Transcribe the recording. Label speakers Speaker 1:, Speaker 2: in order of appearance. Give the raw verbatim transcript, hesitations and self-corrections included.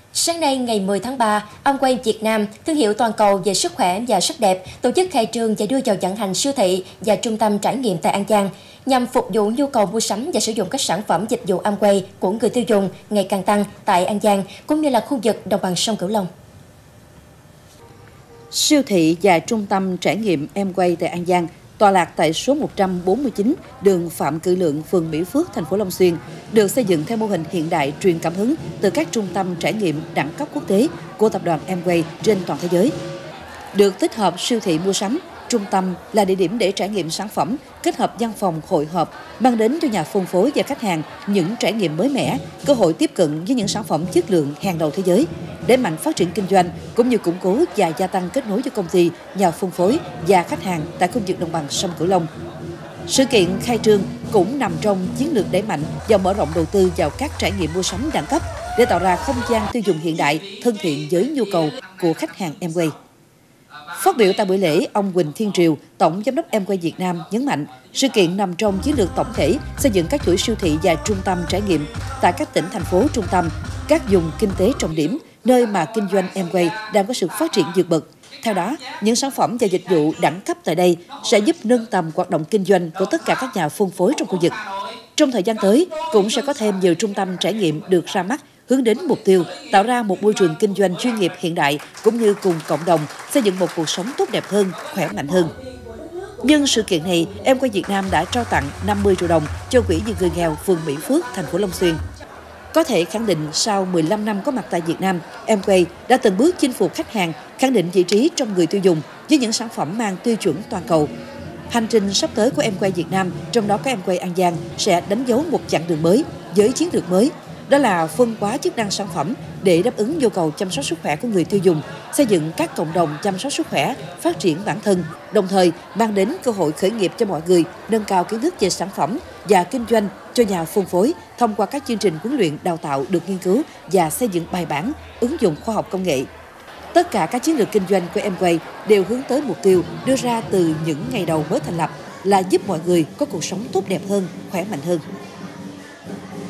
Speaker 1: Sáng nay, ngày mười tháng ba, Amway Việt Nam, thương hiệu toàn cầu về sức khỏe và sắc đẹp, tổ chức khai trương và đưa vào vận hành siêu thị và trung tâm trải nghiệm tại An Giang, nhằm phục vụ nhu cầu mua sắm và sử dụng các sản phẩm dịch vụ Amway của người tiêu dùng ngày càng tăng tại An Giang, cũng như là khu vực đồng bằng sông Cửu Long.
Speaker 2: Siêu thị và trung tâm trải nghiệm Amway tại An Giang tọa lạc tại số một trăm bốn mươi chín đường Phạm Cự Lượng, phường Mỹ Phước, thành phố Long Xuyên, được xây dựng theo mô hình hiện đại truyền cảm hứng từ các trung tâm trải nghiệm đẳng cấp quốc tế của tập đoàn Amway trên toàn thế giới. Được tích hợp siêu thị mua sắm, trung tâm là địa điểm để trải nghiệm sản phẩm, kết hợp văn phòng hội họp, mang đến cho nhà phân phối và khách hàng những trải nghiệm mới mẻ, cơ hội tiếp cận với những sản phẩm chất lượng hàng đầu thế giới, đẩy mạnh phát triển kinh doanh cũng như củng cố và gia tăng kết nối cho công ty, nhà phân phối và khách hàng tại khu vực đồng bằng sông Cửu Long. Sự kiện khai trương cũng nằm trong chiến lược đẩy mạnh và mở rộng đầu tư vào các trải nghiệm mua sắm đẳng cấp để tạo ra không gian tiêu dùng hiện đại, thân thiện với nhu cầu của khách hàng Amway. Phát biểu tại buổi lễ, ông Huỳnh Thiên Triều, Tổng Giám đốc Amway Việt Nam nhấn mạnh, sự kiện nằm trong chiến lược tổng thể xây dựng các chuỗi siêu thị và trung tâm trải nghiệm tại các tỉnh, thành phố, trung tâm, các vùng kinh tế trọng điểm, nơi mà kinh doanh Amway đang có sự phát triển vượt bậc. Theo đó, những sản phẩm và dịch vụ đẳng cấp tại đây sẽ giúp nâng tầm hoạt động kinh doanh của tất cả các nhà phân phối trong khu vực. Trong thời gian tới, cũng sẽ có thêm nhiều trung tâm trải nghiệm được ra mắt, hướng đến mục tiêu tạo ra một môi trường kinh doanh chuyên nghiệp hiện đại cũng như cùng cộng đồng xây dựng một cuộc sống tốt đẹp hơn, khỏe mạnh hơn. Nhân sự kiện này, Amway Việt Nam đã trao tặng năm mươi triệu đồng cho Quỹ vì người nghèo phường Mỹ Phước, thành phố Long Xuyên. Có thể khẳng định sau mười lăm năm có mặt tại Việt Nam, Amway đã từng bước chinh phục khách hàng, khẳng định vị trí trong người tiêu dùng với những sản phẩm mang tiêu chuẩn toàn cầu. Hành trình sắp tới của Amway Việt Nam, trong đó có Amway An Giang, sẽ đánh dấu một chặng đường mới với chiến lược mới. Đó là phân hóa chức năng sản phẩm để đáp ứng nhu cầu chăm sóc sức khỏe của người tiêu dùng, xây dựng các cộng đồng chăm sóc sức khỏe, phát triển bản thân, đồng thời mang đến cơ hội khởi nghiệp cho mọi người, nâng cao kiến thức về sản phẩm và kinh doanh cho nhà phân phối thông qua các chương trình huấn luyện đào tạo được nghiên cứu và xây dựng bài bản, ứng dụng khoa học công nghệ. Tất cả các chiến lược kinh doanh của Amway đều hướng tới mục tiêu đưa ra từ những ngày đầu mới thành lập là giúp mọi người có cuộc sống tốt đẹp hơn, khỏe mạnh hơn.